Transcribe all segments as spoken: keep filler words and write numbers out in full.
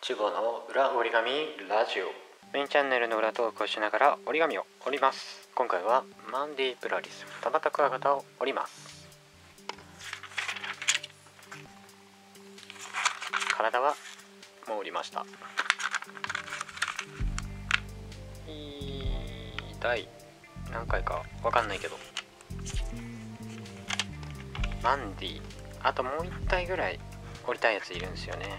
チボの裏折り紙ラジオ。メインチャンネルの裏トークをしながら折り紙を折ります。今回はマンディプラリスタバタクワガタを折ります。体はもう折りました。第何回かわかんないけど、マンディあともう一体ぐらい折りたいやついるんですよね。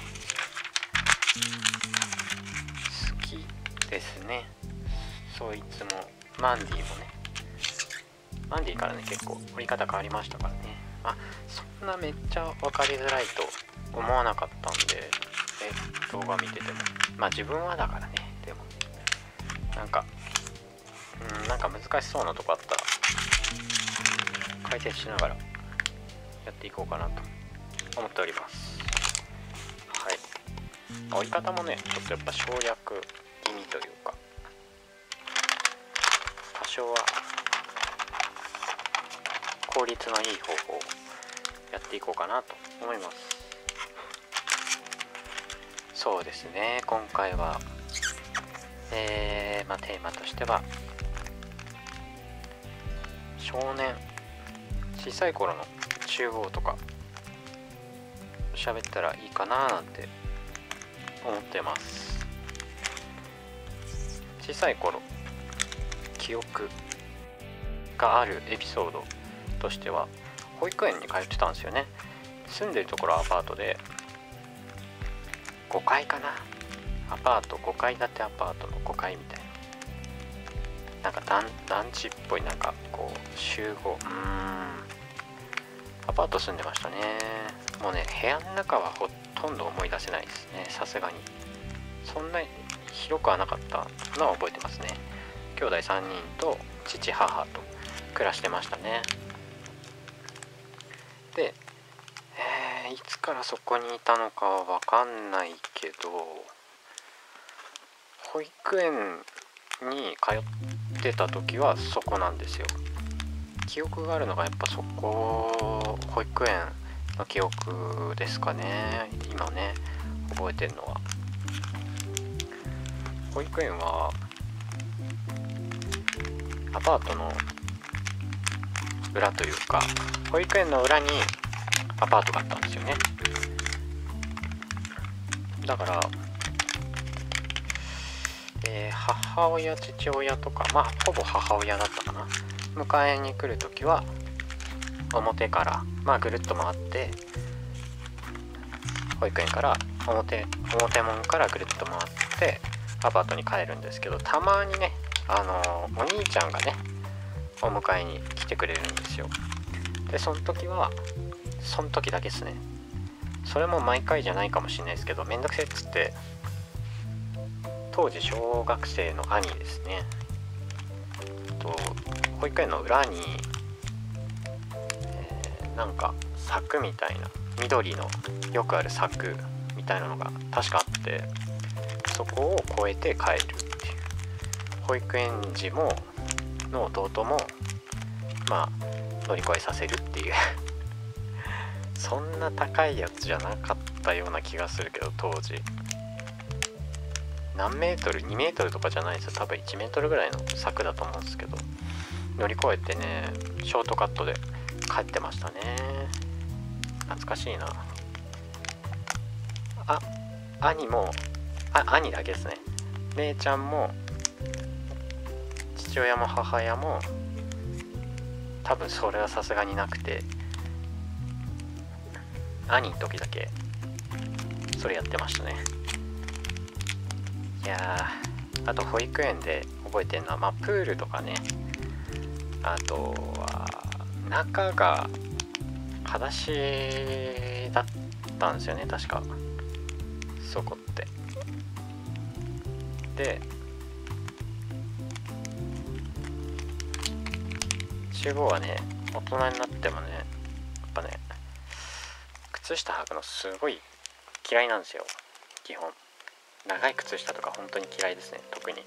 好きですね。そいつもマンディもね、マンディからね結構折り方変わりましたからね。あ、そんなめっちゃ分かりづらいと思わなかったんで、え動画見てても、まあ自分はだからね。でもなんかうんなんか難しそうなとこあったら解説しながらやっていこうかなと思っております。はい。折り方もねちょっとやっぱ省略気味というか、多少は効率のいい方法をやっていこうかなと思います。そうですね、今回はえー、まあテーマとしては少年小さい頃の中央とか喋ったらいいかななんて思ってます。小さい頃記憶があるエピソードとしては、保育園に通ってたんですよね。住んでるところはアパートでごかいかな、アパートごかい建てアパートのごかいみたいな、なんか団団地っぽい、なんかこう集合、うーんアパート住んでましたね。もうね部屋の中はほとんど思い出せないですね、さすがに。そんなに広くはなかったのは覚えてますね。兄弟さんにんと父母と暮らしてましたね。で、えー、いつからそこにいたのかは分かんないけど、保育園に通ってた時はそこなんですよ。記憶があるのがやっぱそこ、保育園の記憶ですかね。今ね覚えてるのは、保育園はアパートの裏というか、保育園の裏にアパートがあったんですよね。だから、えー、母親父親とか、まあほぼ母親だったかな、迎えに来るときは表からまあぐるっと回って、保育園から表表門からぐるっと回ってアパートに帰るんですけど、たまにねあのお兄ちゃんがねお迎えに来てくれるんですよ。でその時はその時だけですね。それも毎回じゃないかもしれないですけど、めんどくせえっつって当時小学生の兄ですねと保育園の裏に、えー、なんか柵みたいな、緑のよくある柵みたいなのが確かあって、そこを越えて帰るっていう、保育園児もの弟もまあ乗り越えさせるっていうそんな高いやつじゃなかったような気がするけど、当時何メートルにメートルとかじゃないですよ、多分いちメートルぐらいの柵だと思うんですけど、乗り越えてねショートカットで帰ってましたね。懐かしいな。あ兄もあ兄だけですね。姉ちゃんも父親も母親も多分それはさすがになくて、兄の時だけそれやってましたね。いやー、あと保育園で覚えてるのは、まあプールとかね、あとは中が裸足だったんですよね確か、そこって。で中央はね大人になってもねやっぱね靴下履くのすごい嫌いなんですよ。基本長い靴下とか本当に嫌いですね。特に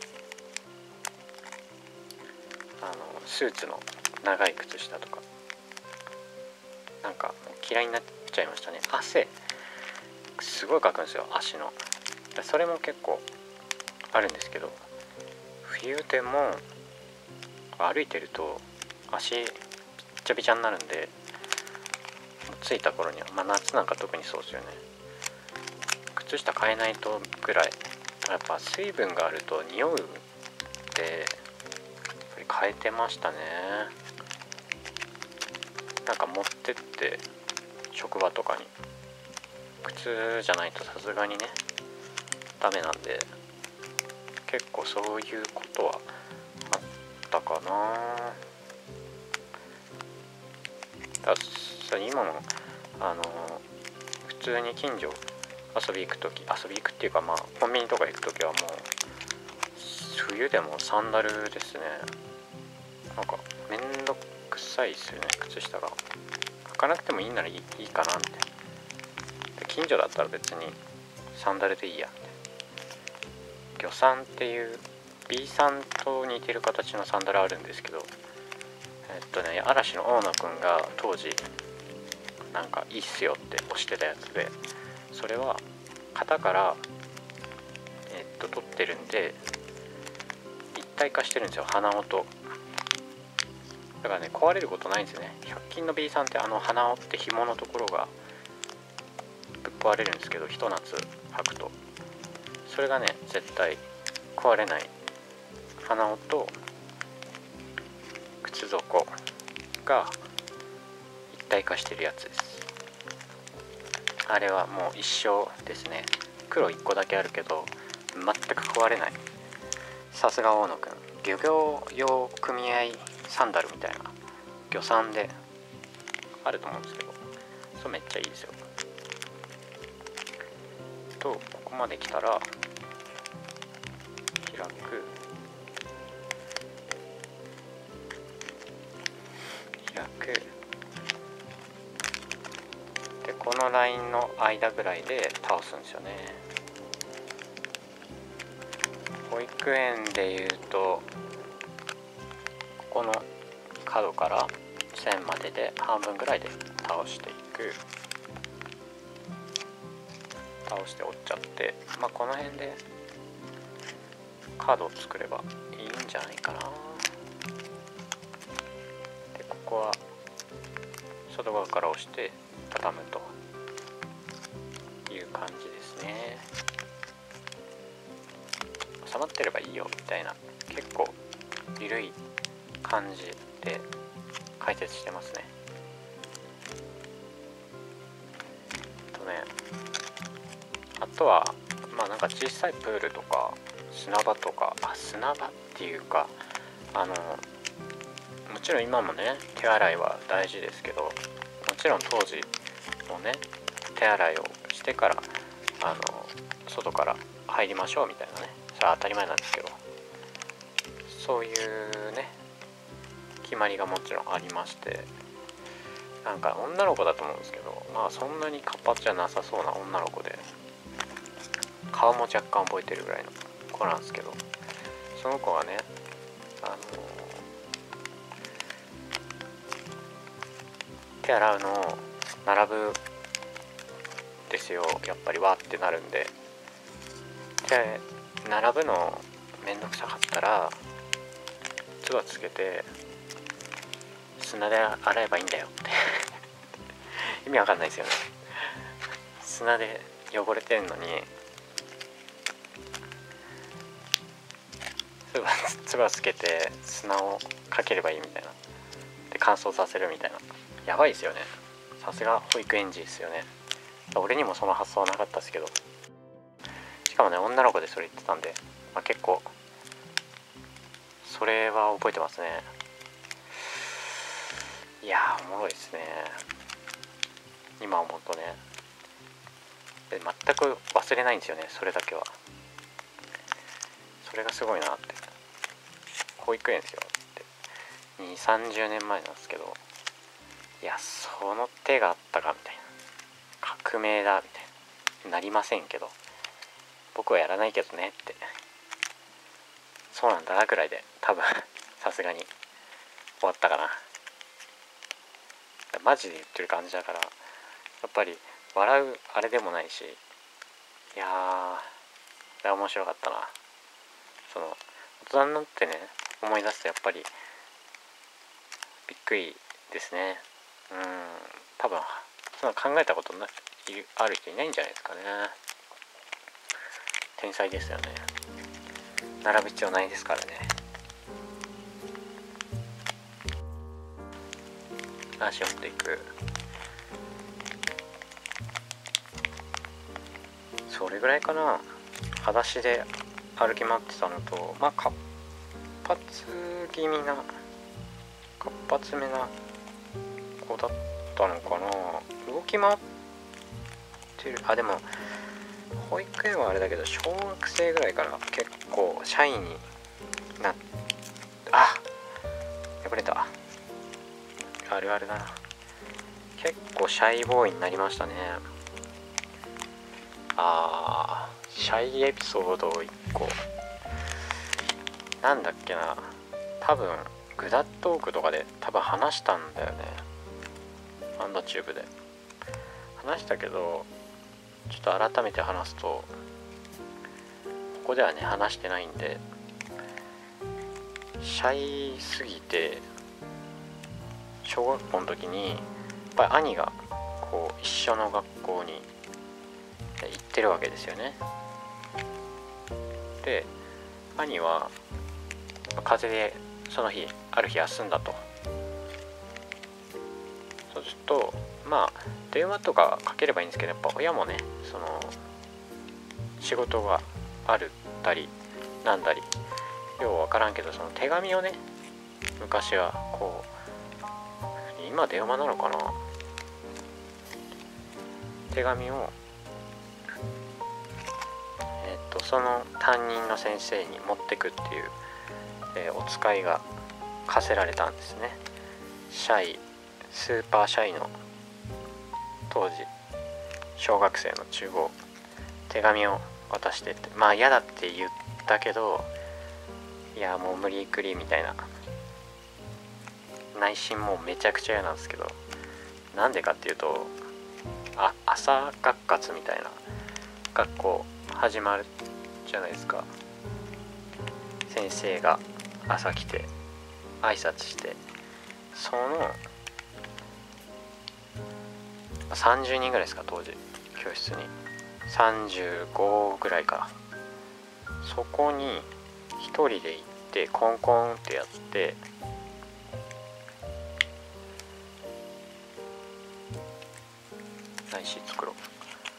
あのスーツの長い靴下とかなんかもう嫌いになっちゃいましたね。汗すごいかくんですよ、足の。それも結構あるんですけど、冬でも歩いてると足びっちゃびちゃになるんで、着いた頃には、まあ夏なんか特にそうですよね。靴下変えないとぐらい、やっぱ水分があると匂うで変えてましたね。なんか持ってって職場とかに靴じゃないとさすがにねダメなんで、結構そういうことはあったかな。だから今もあの普通に近所遊び行くとき、遊び行くっていうか、まあコンビニとか行くときはもう冬でもサンダルですね。なんかめんどくさいですよね、靴下が。履かなくてもいいならいい、いいかなみたいな。近所だったら別にサンダルでいいやみたいな。魚サンっていう ビー さんと似てる形のサンダルあるんですけど、えっとね嵐の大野くんが当時なんかいいっすよって押してたやつで、それは型からえっと取ってるんで一体化してるんですよ、鼻緒と。だからね壊れることないんですよね。ひゃく均の ビー さんってあの鼻緒って紐のところがぶっ壊れるんですけど、ひと夏履くとそれがね絶対壊れない鼻緒と靴底が一体化してるやつです。あれはもう一生ですね。黒いっこだけあるけど全く壊れない。さすが大野くん。漁業用組合サンダルみたいな魚サンであると思うんですけど、それめっちゃいいですよ。とここまで来たら開く、開くで、このラインの間ぐらいで倒すんですよね。保育園でいうとここの角から線までで半分ぐらいで倒していく。倒して折っちゃって、まあこの辺でカードを作ればいいんじゃないかな。でここは外側から押して畳むという感じですね。収まってればいいよみたいな、結構緩い感じで解説してますね。とねあとはまあなんか小さいプールとか砂場とか、あ砂場っていうかあのもちろん今もね手洗いは大事ですけど、もちろん当時もね手洗いをしてからあの外から入りましょうみたいなね、それは当たり前なんですけど、そういうね決まりがもちろんありまして、なんか女の子だと思うんですけど、まあそんなに活発じゃなさそうな女の子で、顔も若干覚えてるぐらいの子なんですけど、その子はねあの手洗うのを並ぶですよ。やっぱりわーってなるんで、で並ぶのめんどくさかったら唾つけて砂で洗えばいいんだよって意味わかんないですよね。砂で汚れてんのに唾つけて砂をかければいいみたいな、で乾燥させるみたいな、やばいですよね。さすが保育園児ですよね。俺にもその発想はなかったですけど、しかもね女の子でそれ言ってたんで、まあ、結構それは覚えてますね。いやーおもろいですね今思うとね。で全く忘れないんですよね、それだけは。それがすごいなって。保育園ですよってにじゅう、さんじゅうねんまえなんですけど、いやその手があったかみたいな、革命だみたいな、なりませんけど僕はやらないけどねって、そうなんだぐらいで多分さすがに終わったかな。マジで言ってる感じだから、やっぱり笑うあれでもないし、 いやー面白かったな。その大人になってね思い出すとやっぱりびっくりですね。うん多分そんな考えたことなある人いないんじゃないですかね。天才ですよね。並ぶ必要ないですからね。足を折っていく。それぐらいかな。裸足で歩き回ってたのと、まあ活発気味な活発めな子だったのかな。動き回ってる。あでも保育園はあれだけど小学生ぐらいから結構シャイになっあ破れた。あるあるだな。結構シャイボーイになりましたね。あーシャイエピソードいっこなんだっけな。多分グダットークとかで多分話したんだよね。アンドチューブで話したけど、ちょっと改めて話すとここではね話してないんで、シャイすぎて小学校の時にやっぱり兄がこう一緒の学校に行ってるわけですよね。で兄は風邪でその日ある日休んだと。そうするとまあ電話とかかければいいんですけど、やっぱ親もねその仕事があるったりなんだりようわからんけど、その手紙をね昔はこう今電話なのかな、手紙をえっとその担任の先生に持ってくっていう、えー、お使いが課せられたんですね。シャイスーパーシャイの当時小学生の中央手紙を渡してって、まあ嫌だって言ったけど、いやもう無理くりみたいな、内心もうめちゃくちゃ嫌なんですけど、なんでかっていうとあ朝学活みたいな学校始まるじゃないですか。先生が朝来て挨拶して、そのさんじゅうにんぐらいですか当時教室にさんじゅうごぐらいか、そこに一人で行ってコンコンってやって、内視作ろう、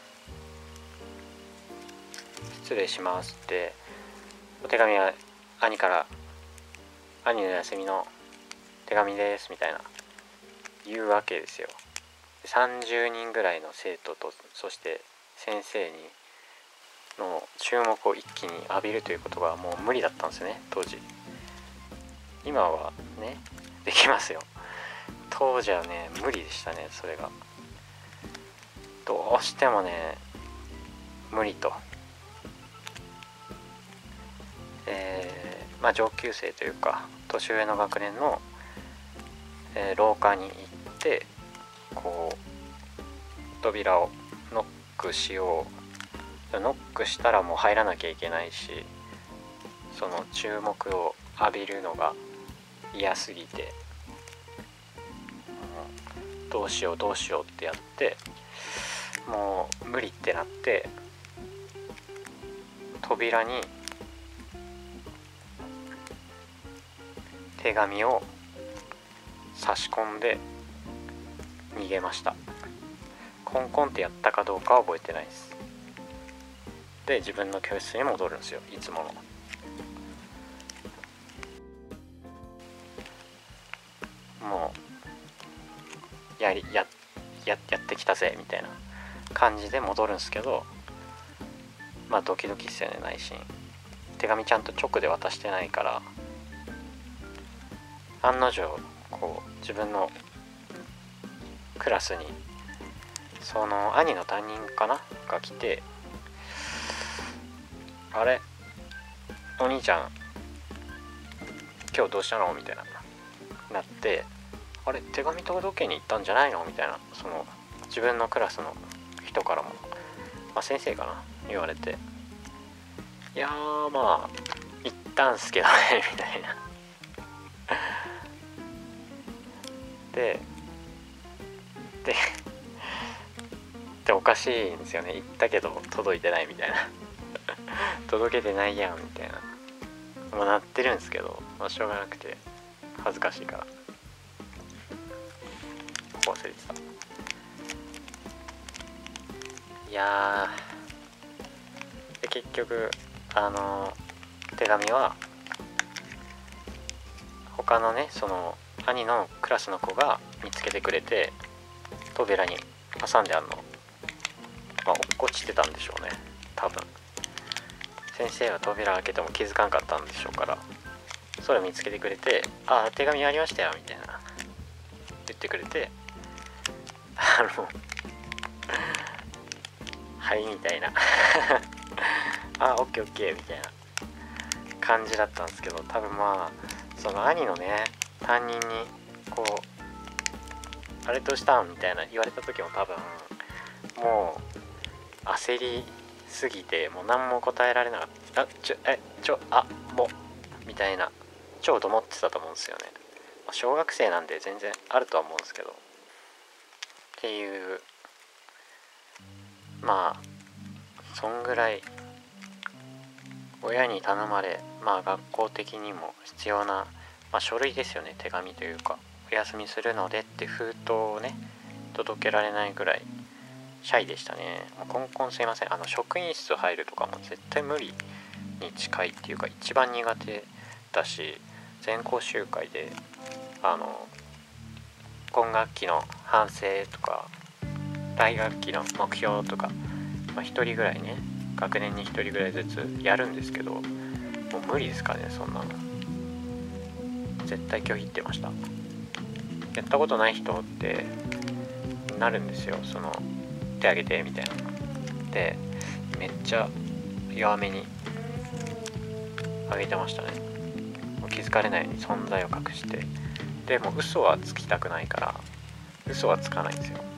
失礼しますってお手紙は兄から、兄の休みの手紙ですみたいな言うわけですよ。さんじゅうにんぐらいの生徒とそして先生にの注目を一気に浴びるということがもう無理だったんですよね当時。今はねできますよ。当時はね無理でしたね。それがどうしてもね無理と、えー、まあ上級生というか年上の学年の、えー、廊下に行ってこう扉をノックしよう。ノックしたらもう入らなきゃいけないし、その注目を浴びるのが嫌すぎて、どうしようどうしようってやって、もう無理ってなって扉に手紙を差し込んで逃げました。コンコンってやったかどうかは覚えてないです。で自分の教室に戻るんですよ、いつもの。もうやりやややってきたぜみたいな感じで戻るんですけど、まあドキドキっすよね内心。手紙ちゃんと直で渡してないから、案の定こう自分のクラスにその兄の担任かなが来て、あれお兄ちゃん今日どうしたのみたいななって、あれ手紙届けに行ったんじゃないのみたいな、その自分のクラスの人からも、まあ、先生かな言われて、いやーまあ行ったんすけどねみたいなでででおかしいんですよね。行ったけど届いてないみたいな届けてないやんみたいなもうなってるんですけど、まあ、しょうがなくて恥ずかしいから忘れてた。いやーで結局あの手紙は他のねその兄のクラスの子が見つけてくれて、扉に挟んであるの、まあ、落っこちてたんでしょうね多分。先生は扉開けても気づかんかったんでしょうから、それを見つけてくれて、ああ手紙ありましたよみたいな言ってくれて、あのはいみたいなあオッケーオッケーみたいな感じだったんですけど、多分まあその兄のね担任にこうあれどうしたんみたいな言われた時も多分もう焦りすぎてもう何も答えられなかった。あちょえちょあもうみたいな超と思ってたと思うんですよね。小学生なんで全然あるとは思うんですけどっていう、まあそんぐらい親に頼まれ、まあ学校的にも必要な、まあ、書類ですよね。手紙というかお休みするのでって封筒をね届けられないぐらいシャイでしたね。もうコンコンすいません、あの職員室入るとかも絶対無理に近いっていうか一番苦手だし、全校集会であの今学期の反省とか来学期の目標とか、まあ、ひとりぐらいね学年にひとりぐらいずつやるんですけど、もう無理ですかねそんなの。絶対拒否ってました。やったことない人ってなるんですよ、その手挙げてみたいなでめっちゃ弱めに上げてましたね。もう気づかれないように存在を隠して、でも嘘はつきたくないから嘘はつかないんですよ。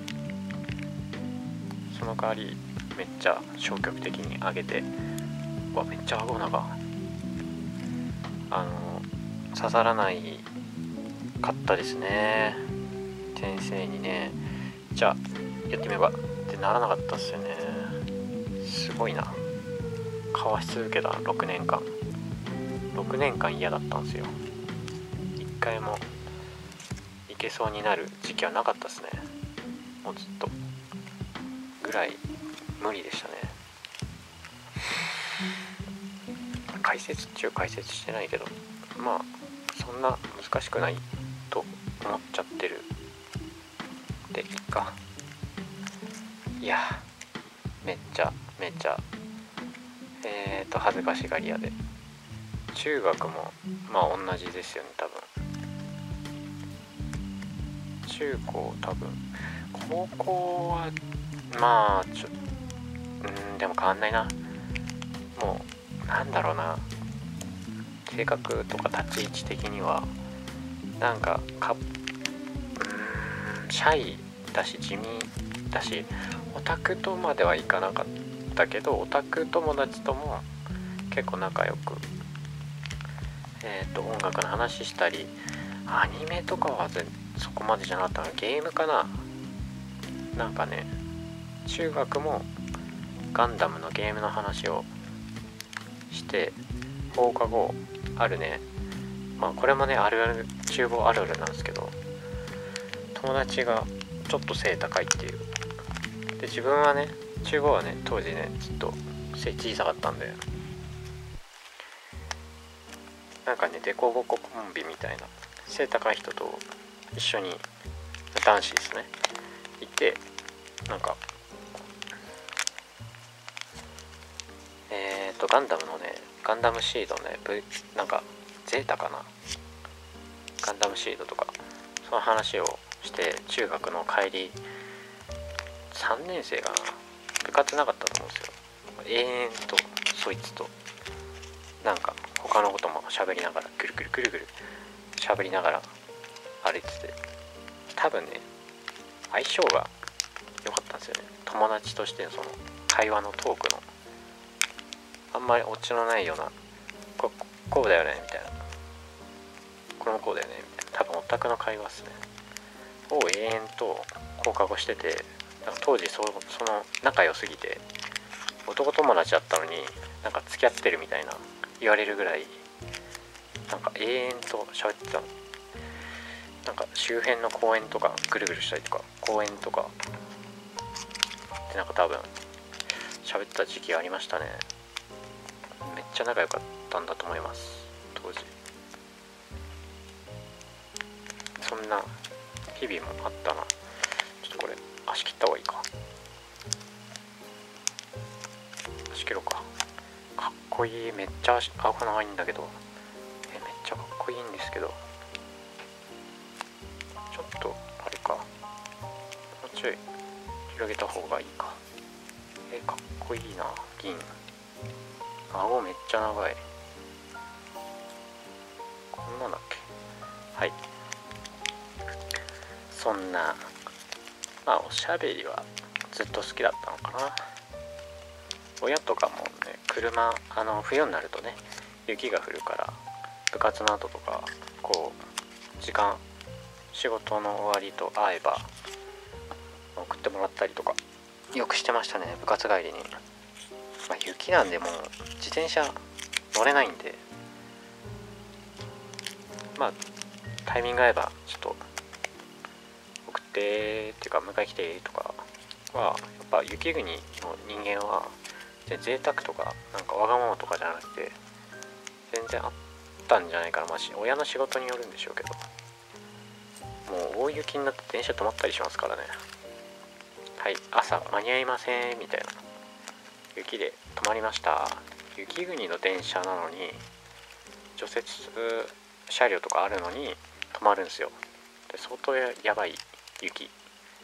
その代わりめっちゃ消極的に上げて、うわめっちゃ顎長あの刺さらないかったですね。先生にねじゃあやってみればってならなかったっすよね。すごいな。かわし続けたろくねんかんろくねんかん嫌だったんですよ。一回もいけそうになる時期はなかったっすね。もうずっとぐらい無理でしたね。解説中解説してないけどまあそんな難しくないと思っちゃってるでいいか。いやめっちゃめっちゃえーと恥ずかしがり屋で、中学もまあ同じですよね多分。中高多分高校はまあちょうんでも変わんないな。もうなんだろうな、性格とか立ち位置的にはなんかかうーんシャイだし地味だし、オタクとまではいかなかったけどオタク友達とも結構仲良くえっと音楽の話したり、アニメとかはそこまでじゃなかったな。ゲームかな。なんかね中学もガンダムのゲームの話をして放課後あるね、まあこれもねあるある厨房あるあるなんですけど、友達がちょっと背高いっていうで、自分はね厨房はね当時ねずっと背小さかったんで、なんかねデコボココンビみたいな背高い人と一緒に男子ですねいて、なんかえーとガンダムのねガンダムシードね、v、なんかゼータかな、ガンダムシードとかその話をして中学の帰りさんねん生かな、部活なかったと思うんですよ。永遠とそいつとなんか他のことも喋りながらぐるぐるぐるぐる喋りながら歩いてて、多分ね相性が良かったんですよね。友達としてのその会話のトークのあんまりオチのないような、ここうだよねみたいな、これもこうだよねみたいな、多分オタクの会話っすねを永遠と放課後してて、なんか当時 そ, その仲良すぎて男友達だったのになんか付き合ってるみたいな言われるぐらい、なんか永遠と喋ってたの。なんか周辺の公園とかぐるぐるしたりとか、公園とかでなんか多分喋ってた時期がありましたね。めっちゃ仲良かったんだと思います、当時。そんな日々もあったな。ちょっとこれ足切った方がいいか。足切ろうか。かっこいい。めっちゃ顎長いんだけど、えめっちゃかっこいいんですけど、ちょっとあれか、もうちょい広げた方がいいか。えかっこいいな。銀、顎めっちゃ長い。こんなんだっけ。はい、そんなまあおしゃべりはずっと好きだったのかな。親とかもね、車、あの冬になるとね雪が降るから、部活の後とかこう時間、仕事の終わりと会えば送ってもらったりとかよくしてましたね、部活帰りに。まあ、雪なんでもう自転車乗れないんで、まあタイミング合えばちょっと送ってっていうか迎え来てとかは、やっぱ雪国の人間は贅沢とかなんかわがままとかじゃなくて全然あったんじゃないかな。まあ親の仕事によるんでしょうけど、もう大雪になって電車止まったりしますからね。はい、朝間に合いませんみたいな、雪で止まりました。雪国の電車なのに除雪車両とかあるのに止まるんですよ。で相当 や, やばい雪の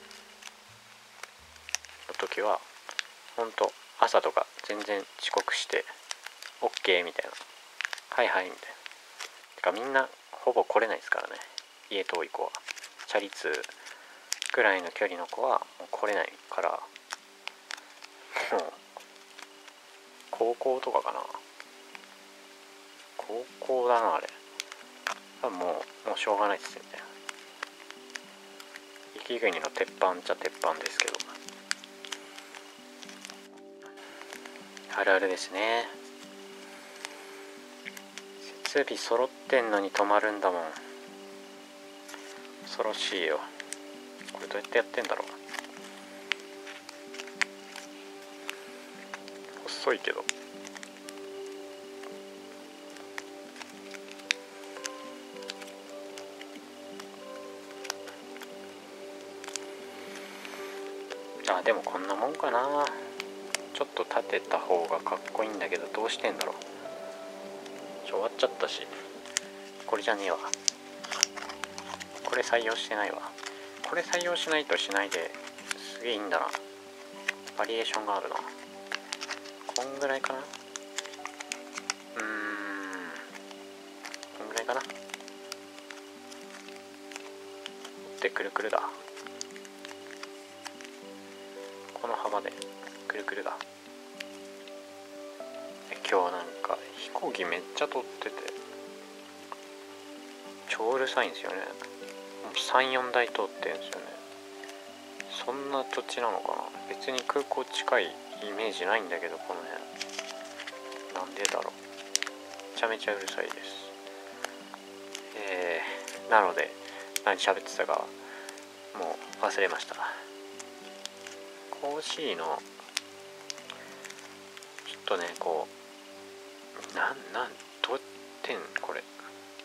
時はほんと朝とか全然遅刻して OK みたいな、はいはいみたいな。てかみんなほぼ来れないですからね、家遠い子は。チャリ通くらいの距離の子はもう来れないから、もう高校とかかな、高校だなあれ。もうもうしょうがないですよね。雪国の鉄板っちゃ鉄板ですけど、あるあるですね。設備揃ってんのに止まるんだもん。恐ろしいよ。これどうやってやってんだろう。細いけど。あ、でもこんなもんかな。ちょっと立てた方がかっこいいんだけど、どうしてんだろう。ちょ終わっちゃったし、これじゃねえわ。これ採用してないわ。これ採用しないとしないですげえいいんだな。バリエーションがあるな。こんぐらいかな。うーんこんぐらいかな。でくるくるだ。この幅でくるくるだ。今日なんか飛行機めっちゃ撮ってて超うるさいんですよね。さん、よんだい通ってるんですよね。そんな土地なのかな。別に空港近いイメージないんだけど、この辺なんでだろう。めちゃめちゃうるさいです。えー、なので何喋ってたかもう忘れました。コーヒーのちょっとね、こうなんなんどうってんこれ。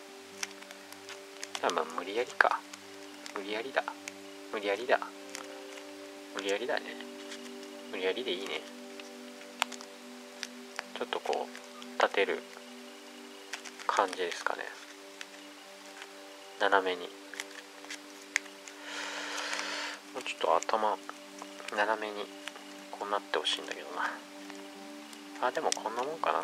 あ、まあ無理やりか。無理やりだ。無理やりだ。無理やりだね。無理やりでいいね。ちょっとこう立てる感じですかね。斜めに。もうちょっと頭斜めにこうなってほしいんだけどな。あ、でもこんなもんかな。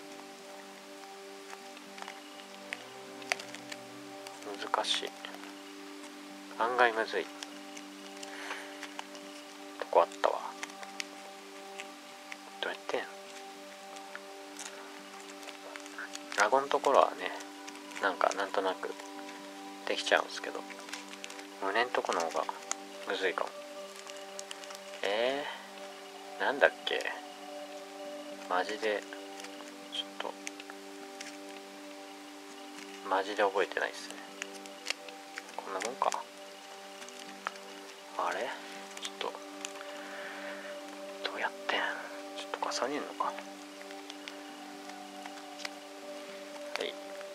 難しい。案外むずいとこあったわ。 顎のところはねなんかなんとなくできちゃうんですけど、胸のとこの方がむずいかも。えー、なんだっけ、マジでちょっとマジで覚えてないっすね。こんなもんか。あれちょっとどうやってん、ちょっと重ねるのか。はい。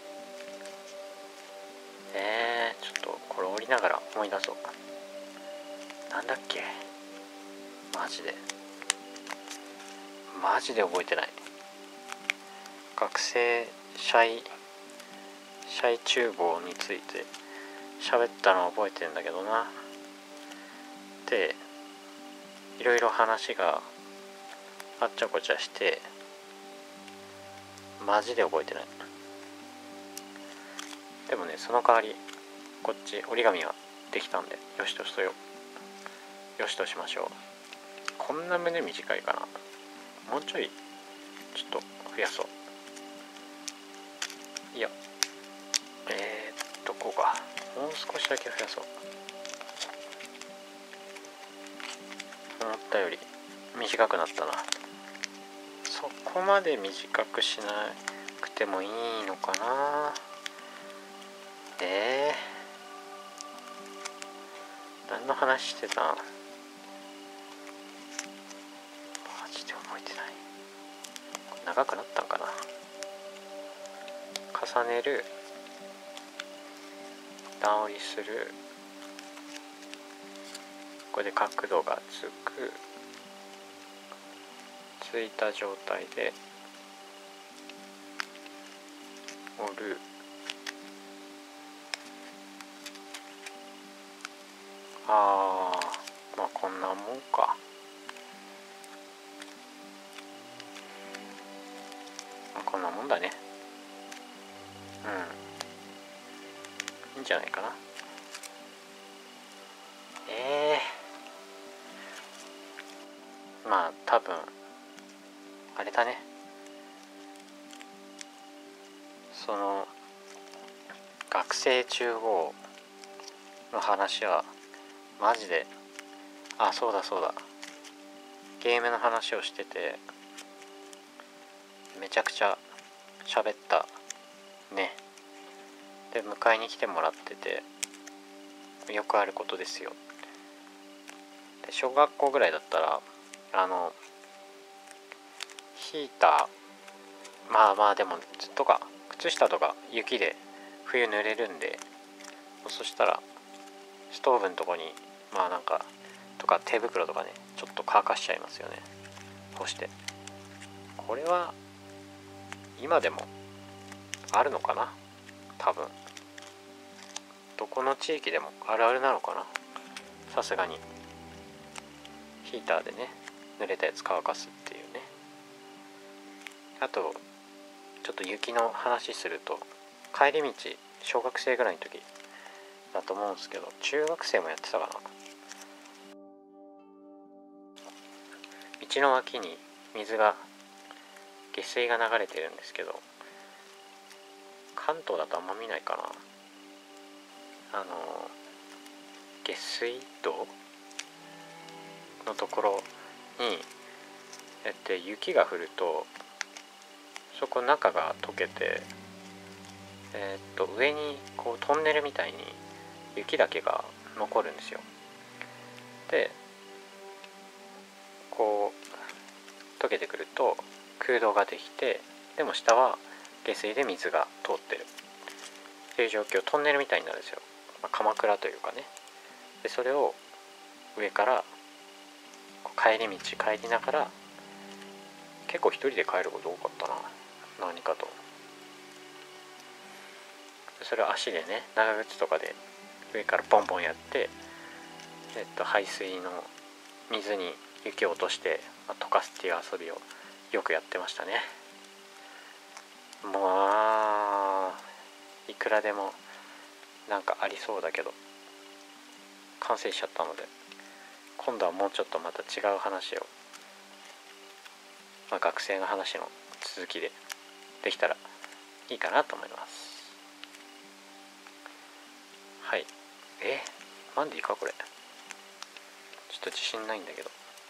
えー、ちょっとこれ折りながら思い出そう。なんだっけ、マジでマジで覚えてない。学生社員社員厨房について喋ったのを覚えてるんだけどな。でいろいろ話があっちゃこちゃしてマジで覚えてない。でもね、その代わりこっち折り紙ができたんでよしとしとよよしとしましょう。こんな胸短いかな。もうちょいちょっと増やそう。いやえー、っとこうか、もう少しだけ増やそう。思ったより短くなったな。そこまで短くしなくてもいいのかな。えー、何の話してたん、マジで覚えてない。長くなったんかな。重ねる、段折りする、これで角度がつく、ついた状態で折る、あー、まあこんなもんか。まあ、こんなもんだね。うん、いいんじゃないかな。えー、まあ多分あれだね、その学生中央の話はマジで、あ、そうだそうだ、ゲームの話をしててめちゃくちゃ喋ったね。で迎えに来てもらっててよくあることですよ。で小学校ぐらいだったらあのヒーター、まあまあでもずっとか靴下とか雪で冬濡れるんで、そしたらストーブのとこにまあなんかとか手袋とかねちょっと乾かしちゃいますよね、干して。これは今でもあるのかな、多分どこの地域でもあるあるなのかな。さすがにヒーターでね濡れたやつ乾かすっていうね。あとちょっと雪の話すると、帰り道小学生ぐらいの時だと思うんですけど、中学生もやってたかな。道の脇に水が下水が流れてるんですけど、関東だとあんま見ないかな。あの下水道のところにえって雪が降るとそこ中が溶けて、えー、っと上にこうトンネルみたいに雪だけが残るんですよ。でこう溶けてくると空洞ができて、でも下は下水で水が通ってるっていう状況、トンネルみたいになるんですよ。まあ、鎌倉というかね。でそれを上から帰り道帰りながら、結構一人で帰ること多かったな、何かと。それを足でね長靴とかで上からボンボンやって、えっと排水の水に雪を落として、まあ、溶かすっていう遊びをよくやってましたね。もうあいくらでもなんかありそうだけど完成しちゃったので、今度はもうちょっとまた違う話を、まあ、学生の話の続きでできたらいいかなと思います。はい。えマンディかこれ。ちょっと自信ないんだけど、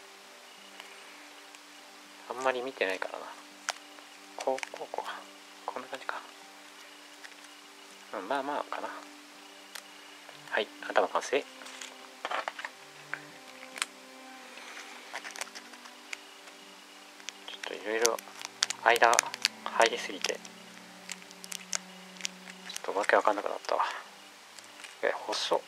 あんまり見てないからな。こうこうこうこんな感じか。うん、まあまあかな。はい、頭完成。ちょっといろいろ間入りすぎてちょっとわけわかんなくなったわ。え細っ。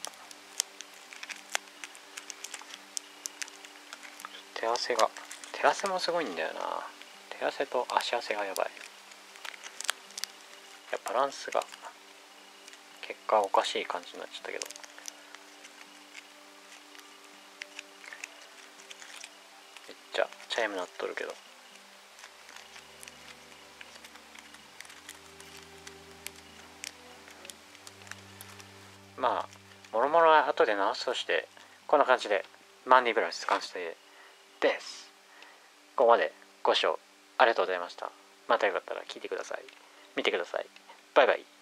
手汗が手汗もすごいんだよな。手汗と足汗がやばい。いやバランスが結果おかしい感じになっちゃったけど、めっちゃチャイム鳴っとるけど、まあもろもろは後で直すとして、こんな感じでマンディブラシ完成です。ここまでご視聴ありがとうございました。またよかったら聞いてください、見てください。バイバイ。